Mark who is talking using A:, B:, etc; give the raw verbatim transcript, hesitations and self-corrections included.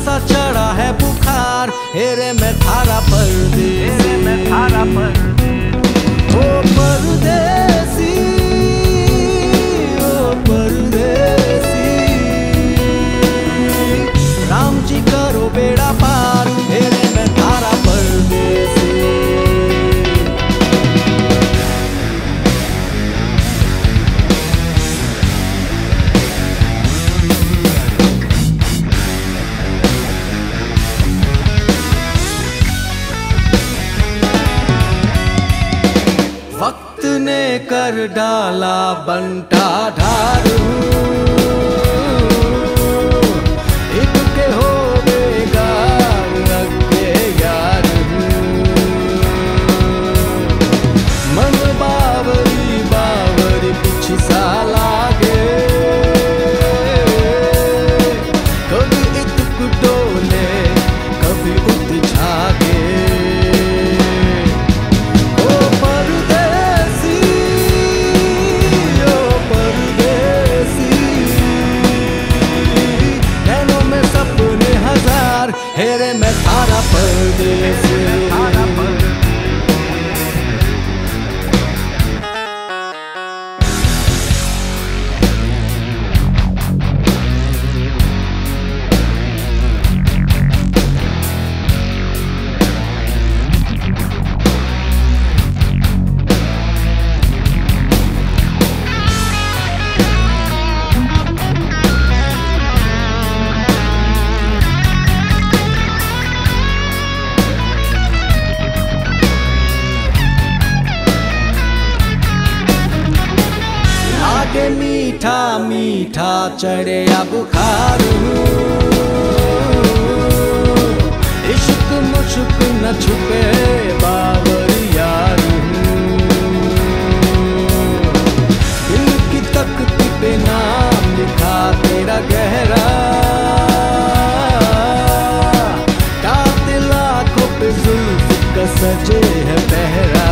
A: सा चढ़ा है बुखार, हेरे मैं थारा परदेसी, हेरे मैं थारा परदेसी, ओ परदेसी, ओ परदेसी, राम जी करो बेड़ा पार, हेरे मैं थारा परदेसी। वक्त ने कर डाला बंटा ढारू, एक के हो बेगार लगे यार, मन बावरी बावरी पिछी सा लागे, कभी इतक डोले कभी उत झागे, हेरे मैं थारा परदेसी, थारा परदेसी। मीठा मीठा चढ़े या बुखार, इश्क मुश्क न छुपे बावर यार, दिल की तख्ती पे नाम लिखा तेरा गहरा, कातिल आँखों पे जुल्फ का सजे है पहरा,